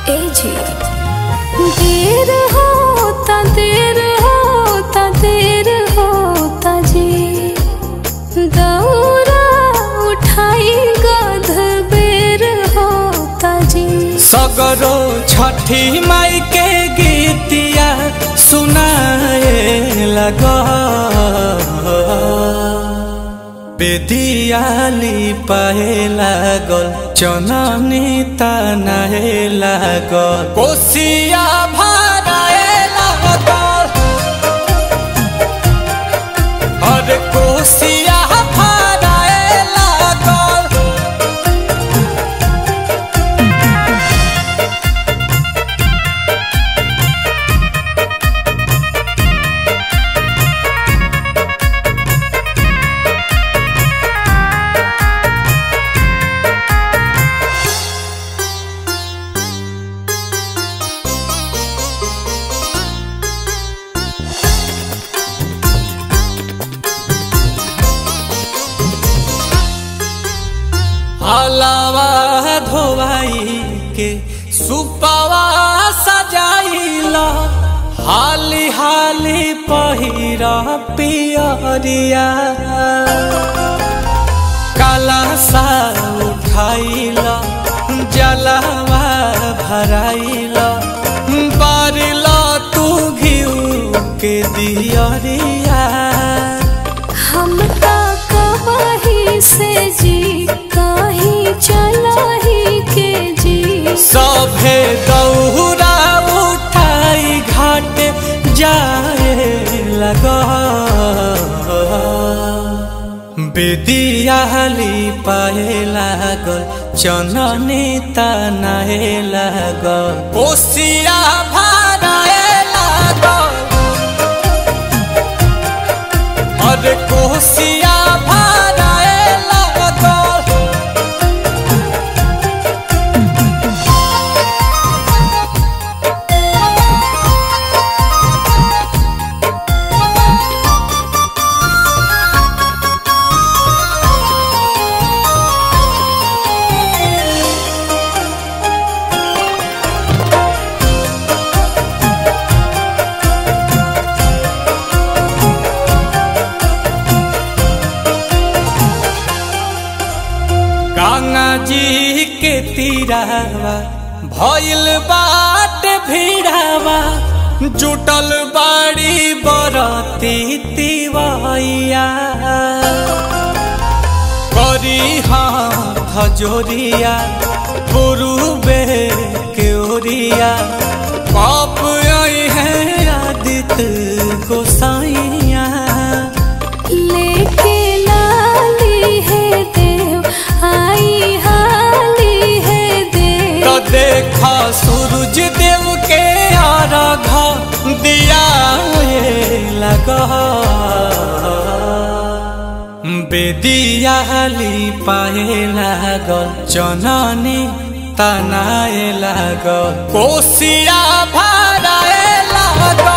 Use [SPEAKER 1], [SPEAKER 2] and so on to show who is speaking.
[SPEAKER 1] जी देर होता जी दौरा उठाई गध बेर होता जी।
[SPEAKER 2] सगरो छठी माई के गीतिया सुनाए लगा बेदियाली पाए लागल चननी तनाए लागल कोसिया भराए लागल और कोसिया भराए लागल। हलावा धोवाई के सुपावा सजाइला हाली हाली पहिरा पियरिया काला सा उठाइला जलावा भराइला बारिला तू घिउ के दियरिया।
[SPEAKER 1] हम तो कहीं से जी चला ही के जी
[SPEAKER 2] सभे दौरा उठाई घाट जाए लगा बेदियाली पाए लागल चननी तनाए लागल कोसिया भराए लागल और कोसिया भराए लागल। गंगा जी के तीरावा भइल बाट भीड़ावा जुटल बाड़ी बरती तिवैया करी हाथ जोरिया पुरुबे के ओरिया पाप आई है आदित्य गोसाइया
[SPEAKER 1] लेके लाली है देव आई हाली है देव
[SPEAKER 2] तो देखा सूरज देव के आराधा दिया लगा बेदियाली पाए लागल चननी तनाए लागल कोसिया भराए लागल।